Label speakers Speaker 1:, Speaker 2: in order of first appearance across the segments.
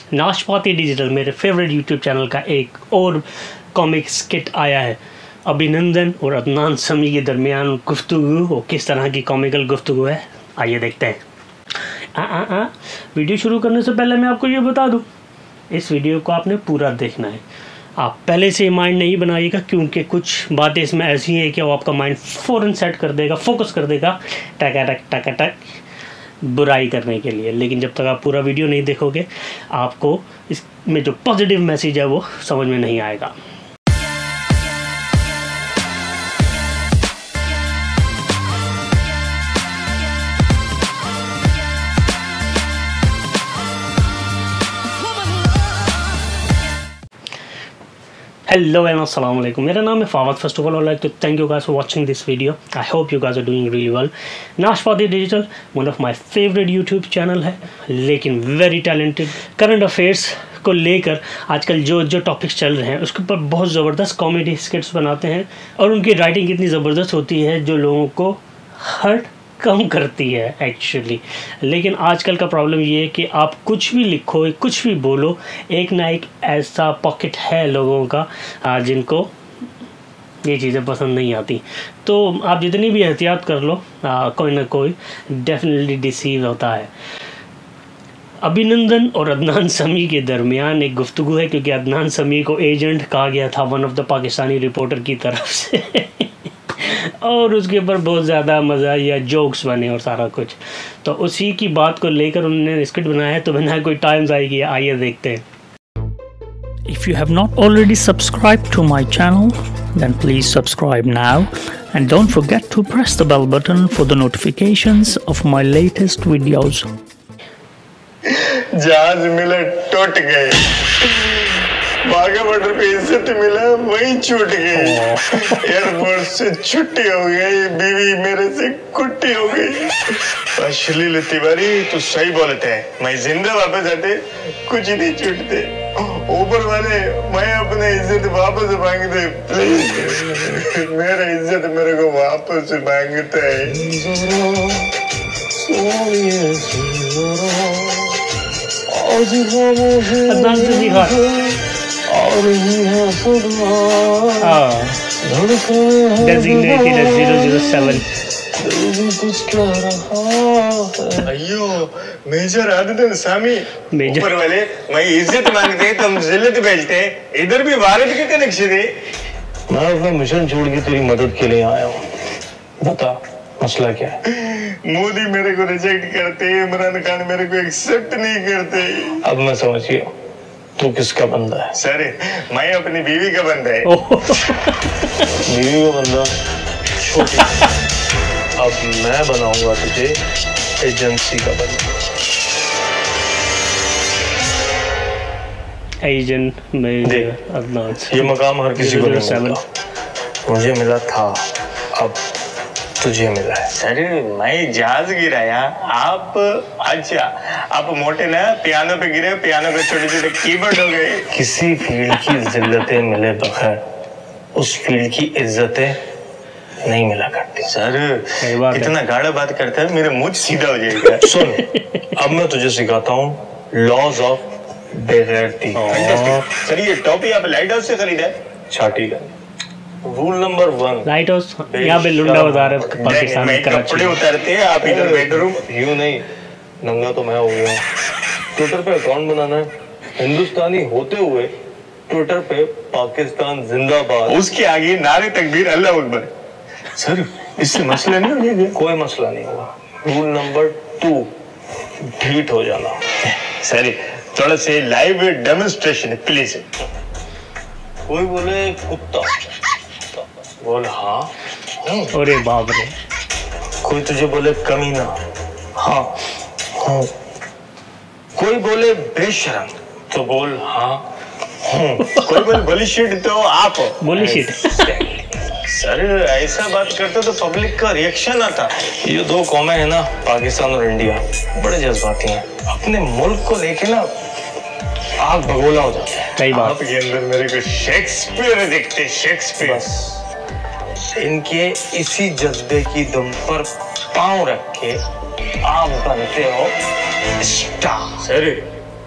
Speaker 1: नाशपाती डिजिटल मेरे favourite YouTube channel का एक और कॉमिक स्किट आया है। अभिनंदन और अदनान समी के दरमियान गुफ्तगू, वो किस तरह की कॉमिकल गुफ्तगू है, आइए देखते हैं। वीडियो शुरू करने से पहले मैं आपको ये बता दूं, इस वीडियो को आपने पूरा देखना है। आप पहले से माइंड नहीं बनाइएगा, क्योंकि कुछ बातें इसमें ऐसी हैं कि वो आपका माइंड फ़ौरन सेट कर देगा, फोकस कर देगा टक बुराई करने के लिए। लेकिन जब तक आप पूरा वीडियो नहीं देखोगे, आपको इसमें जो पॉजिटिव मैसेज है वो समझ में नहीं आएगा। हेलो एंड अस्सलाम वालेकुम, मेरा नाम है Fawad. First of all I like to thank you guys for watching this video. I hope you guys are doing really well. Nashpati digital one of my favourite YouTube channel है, लेकिन वेरी टैलेंटेड। करंट अफेयर्स को लेकर आजकल जो topics चल रहे हैं उसके ऊपर बहुत ज़बरदस्त कॉमेडी स्किट्स बनाते हैं, और उनकी राइटिंग इतनी ज़बरदस्त होती है जो लोगों को हर्ट कम करती है एक्चुअली। लेकिन आजकल का प्रॉब्लम ये है कि आप कुछ भी लिखो, कुछ भी बोलो, एक ना एक ऐसा पॉकेट है लोगों का जिनको ये चीज़ें पसंद नहीं आती। तो आप जितनी भी एहतियात कर लो, कोई ना कोई डेफिनेटली डिसीव होता है। अभिनंदन और अदनान समी के दरमियान एक गुफ्तगू है, क्योंकि अदनान समी को एजेंट कहा गया था one of the Pakistani reporter की तरफ से और उसके ऊपर बहुत ज़्यादा मज़ा या जोक्स बने और सारा कुछ। तो उसी की बात को लेकर उन्होंने स्क्रिप्ट बनाया है। तो बिना कोई टाइम ज़ाया किए आइए देखते हैं।
Speaker 2: If you have not already subscribed to my channel, then please subscribe now and don't forget to press the bell button for the notifications of my latest videos.
Speaker 3: जहाज मिले टूट गए, बागा बॉर्डर पे इज्जत मिला वही छूट गई, एयरपोर्ट से छुट्टी हो गई, बीवी मेरे से कुट्टी हो गई। अश्लील तिवारी तू सही बोलते हैं, मैं जिंदा वापस आते कुछ नहीं छूटते। ऊपर वाले मैं अपने इज्जत वापस मांगते, प्लीज मेरा इज्जत मेरे को वापस मांगता है।
Speaker 1: Designated as 007.
Speaker 3: अयो मेजर आदनन सामी, ऊपर वाले मैं इज्जत मांगते हैं, तुम जिल्लत भेजते हैं। इधर भी भारत के कनेक्शन है। मैं अपना मिशन छोड़ के तेरी मदद के लिए आया हूँ, बता मसला क्या है? मोदी मेरे को रिजेक्ट करते, इमरान खान मेरे को एक्सेप्ट नहीं करते। अब मैं समझ गया तू किसका बंदा है। सर मैं अपनी बीवी का बंदा है। बीवी का बंदा छोटी। अब मैं बनाऊंगा तुझे एजेंसी का बंदा।
Speaker 1: एजेंट में अदनान,
Speaker 3: ये मकाम हर किसी को नहीं मिलता। मुझे मिला था, अब तुझे मिला है। अरे मैं जहाज गिराया, आप अच्छा आप मोटे ना पियानो पे गिरे, पियानो पे छोटे छोटे कीबोर्ड हो गए। किसी फील्ड की जिल्लतें मिले बगैर उस फील्ड की इज्जतें नहीं मिला करती। सर कितना गाढ़ा बात करता है, मेरा मुंह सीधा हो जाएगा। सुन, अब मैं तुझे सिखाता हूँ लॉज ऑफ बेगैरती। सर ये टॉपी आप लाइट हाउस से खरीदा है? छाटी का रूल नंबर 1,
Speaker 1: लाइट हाउस यहाँ पे लुंडा उतारे पाकिस्तान में
Speaker 3: कपड़े उतारते हैं, आप इधर बेडरूम। यूं नहीं, नंगा तो मैं हो गया। ट्विटर पे अकाउंट बनाना है, हिंदुस्तानी होते हुए ट्विटर पे पाकिस्तान जिंदाबाद, उसके आगे नारे तकबीर अल्लाह अकबर। सर इससे मसला नहीं हो जाएगा? कोई मसला नहीं होगा। रूल नंबर 2, ढीठ हो जाना। सर थोड़ा से लाइव डेमोन्स्ट्रेशन प्लीज। कोई बोले कुत्ता, बोल हाँ।
Speaker 1: अरे बाप रे।
Speaker 3: कोई तुझे बोले कमीना, हाँ हाँ। कोई बोले बेशरम, तो बोल हाँ हाँ। कोई बोले बुलिशिट, तो आप
Speaker 1: बुलिशिट।
Speaker 3: सर ऐसा बात करते तो पब्लिक का रिएक्शन आता। ये दो कौमें हैं ना, पाकिस्तान और इंडिया, बड़े जज्बाती हैं। अपने मुल्क को लेके ना आग भगोला हो जाता है।
Speaker 1: सही बात।
Speaker 3: आपके अंदर मेरे को शेक्सपियर दिखते, शेक्सपियर। इनके इसी जज्बे की दम पर पांव रख के आप बनते हो स्टार। सर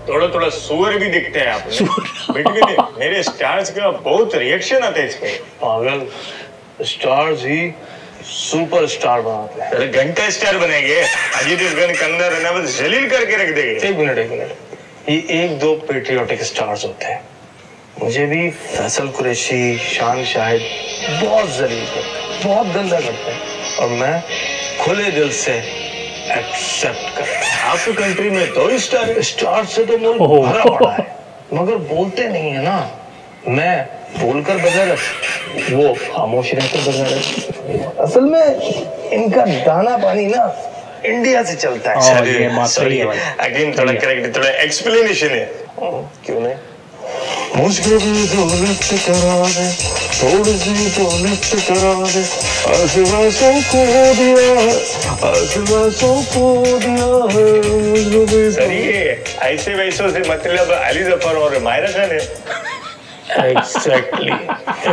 Speaker 3: थोड़ा थोड़ा सुअर भी दिखते हैं आप बेटे। मेरे स्टार्स का बहुत रिएक्शन आते हैं इस पे।
Speaker 4: पागल, स्टार्स ही सुपर स्टार बनाते हैं।
Speaker 3: घंटा स्टार बनेंगे, अजीत देवगन, कंगना रनावत जलील करके रख देंगे।
Speaker 4: एक मिनट, ये एक दो पेट्रियोटिक स्टार्स होते हैं। मुझे भी फैसल कुरैशी, शान शाहिद बहुत जलील करते हैं, बहुत गंदा करते हैं, और मैं खुले दिल से एक्सेप्ट करता हूँ।
Speaker 3: आपकी कंट्री में दो
Speaker 4: स्टार से तो मुल्क भरा पड़ा है, मगर बोलते नहीं है ना। मैं बोलकर बगैर, वो खामोश रहकर बगैर। असल में इनका दाना पानी ना इंडिया से चलता है।
Speaker 3: अगेन थोड़ा करेक्ट, थोड़ा एक्सप्लेनेशन है।
Speaker 4: क्यों नहीं? मुझको भी दौलत करा दे, थोड़ी सी दौलत करा दे, आसमां को दिया, आसमां को दिया।
Speaker 3: सर ये ऐसे वैसों से मतलब अली जफर और मायरा खान है।
Speaker 4: एग्जैक्टली।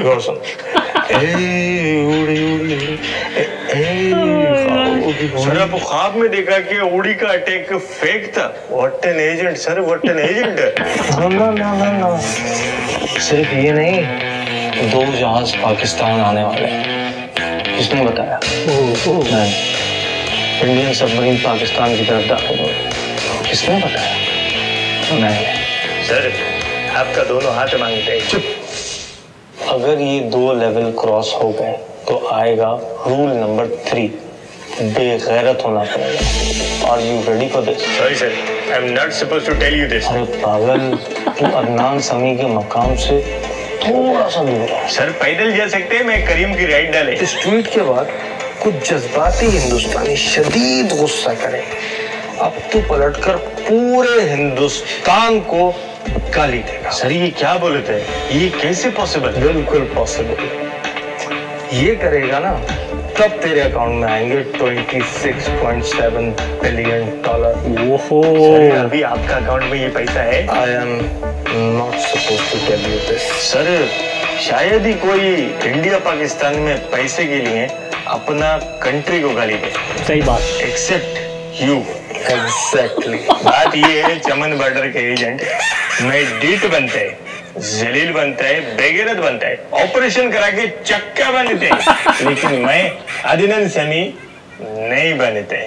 Speaker 3: सर आपको ख्वाब में देखा कि उड़ी का अटैक फेक था? What an agent sir, what an agent.
Speaker 4: ना, सिर्फ ये नहीं, 2 जहाज पाकिस्तान आने वाले हैं। किसने बताया? नहीं, इंडियन सबमरीन पाकिस्तान की तरफ दाखिल हो। किसने बताया? नहीं
Speaker 3: सर, आपका दोनों हाथ मांगते हैं।
Speaker 4: चुप। अगर ये 2 लेवल क्रॉस हो गए तो आएगा रूल नंबर 3, बेगैरत होना पड़ेगा। Are you ready for this?
Speaker 3: Sorry sir, I'm not supposed to tell you this.
Speaker 4: अरे पागल, तू अदनान समी के मकाम से थोड़ा सा दूर है।
Speaker 3: सर पैदल जा सकते हैं, मैं करीम की राइड डाले।
Speaker 4: इस ट्वीट के बाद कुछ जज्बाती हिंदुस्तानी शदीद गुस्सा करे। अब तू पलटकर पूरे हिंदुस्तान को गाली देगा।
Speaker 3: सर ये क्या बोले थे? ये कैसे पॉसिबल?
Speaker 4: बिल्कुल पॉसिबल। ये करेगा ना, तब तेरे अकाउंट में आएंगे $26.7 बिलियन।
Speaker 3: ओहो, अभी आपका अकाउंट में ये पैसा है?
Speaker 4: I am not supposed to tell you this.
Speaker 3: Sir शायद ही कोई इंडिया पाकिस्तान में पैसे के लिए अपना कंट्री को गाली दे।
Speaker 1: सही बात।
Speaker 3: Except you.
Speaker 4: एग्जैक्टली।
Speaker 3: बात ये है, चमन बॉर्डर के एजेंट मैं डीट बनते हैं, जलील बनता है, बेगैरत बनता है, ऑपरेशन करा के चक्का बनते हैं, लेकिन मैं अदनान समी नहीं बनते।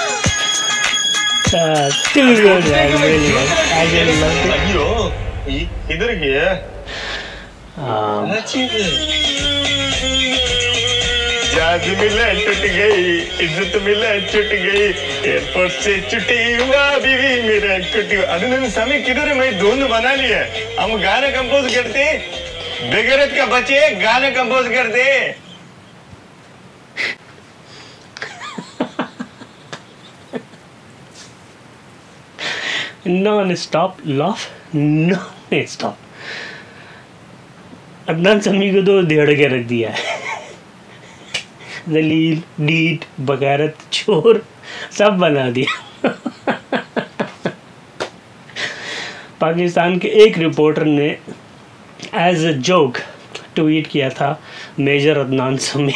Speaker 3: किधर गया? जाज मिला टूट गई, इज्जत मिला छूट गई, एयरपोर्ट से छुट्टी हुआ, बीवी मेरा छुट्टी। अदनान समी किधर है? मैं धुन बना लिया, हम गाना कंपोज करते, बेगैरत का बच्चे गाना कंपोज करते।
Speaker 1: Non stop laugh, non stop. Adnan Sami को तो देड़ के रख दिया है। जलील, डीट, बगैरत, चोर सब बना दिया। पाकिस्तान के एक रिपोर्टर ने एज अ जोक ट्वीट किया था, मेजर अदनान समी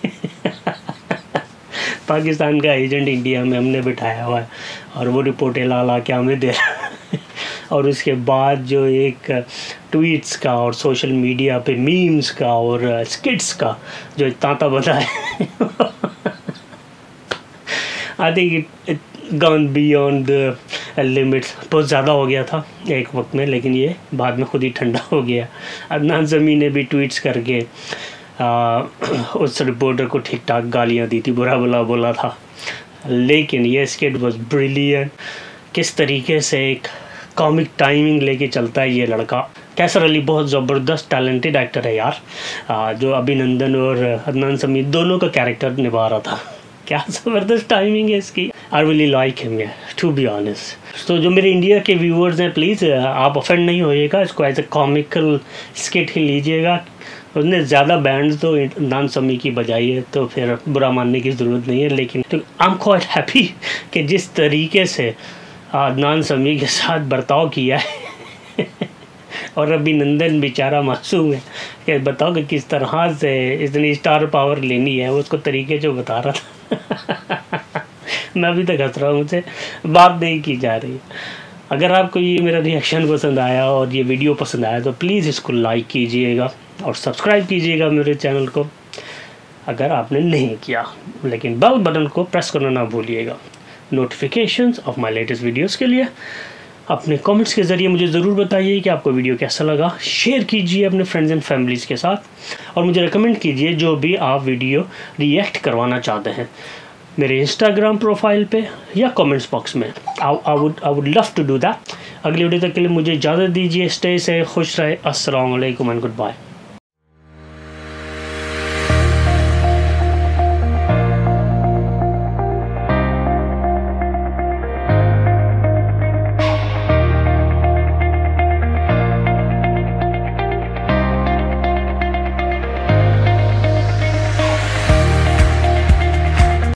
Speaker 1: पाकिस्तान का एजेंट इंडिया में हमने बिठाया हुआ है और वो रिपोर्टें ला के हमें दे रहा है। और उसके बाद जो एक ट्वीट्स का और सोशल मीडिया पे मीम्स का और स्किट्स का जो तांता बना है, I think it gone beyond the limits. बहुत ज़्यादा हो गया था एक वक्त में, लेकिन ये बाद में खुद ही ठंडा हो गया। अदनान समी ने भी ट्वीट्स करके उस रिपोर्टर को ठीक ठाक गालियाँ दी थी, बुरा भला बोला था, लेकिन ये स्किट वाज ब्रिलियंट। किस तरीके से एक कॉमिक टाइमिंग लेके चलता है ये लड़का। कैसर अली बहुत ज़बरदस्त टैलेंटेड एक्टर है यार, जो अभिनंदन और अदनान समी दोनों का कैरेक्टर निभा रहा था। क्या ज़बरदस्त टाइमिंग है इसकी। I really like him to be honest. तो जो मेरे इंडिया के व्यूअर्स हैं, प्लीज़ आप ऑफेंड नहीं होइएगा, इसको एज ए कॉमिकल स्किट ही लीजिएगा। उसने ज़्यादा बैंड्स तो अदनान समी की बजाई है, तो फिर बुरा मानने की ज़रूरत नहीं है। लेकिन तो आई एम क्वाइट हैप्पी कि जिस तरीके से अदनान समी के साथ बर्ताव किया है और अभिनंदन बेचारा मासूम है कि बताओ कि किस तरह से इतनी स्टार पावर लेनी है, उसको तरीके जो बता रहा था मैं अभी तक हंस रहा हूँ, मुझसे बात नहीं की जा रही है। अगर आपको ये मेरा रिएक्शन पसंद आया और ये वीडियो पसंद आया तो प्लीज़ इसको लाइक कीजिएगा और सब्सक्राइब कीजिएगा मेरे चैनल को अगर आपने नहीं किया, लेकिन बेल बटन को प्रेस करना ना भूलिएगा notifications of my latest videos के लिए। अपने कमेंट्स के ज़रिए मुझे ज़रूर बताइए कि आपको वीडियो कैसा लगा। शेयर कीजिए अपने फ्रेंड्स एंड फैमिलीज़ के साथ और मुझे रिकमेंड कीजिए जो भी आप वीडियो रिएक्ट करवाना चाहते हैं मेरे इंस्टाग्राम प्रोफाइल पे या कमेंट्स बॉक्स में। I would love to do that. अगली वीडियो तक के लिए मुझे इजाज़त दीजिए। स्टे से खुश रहे। अस्सलाम वालेकुम एंड गुड बाय।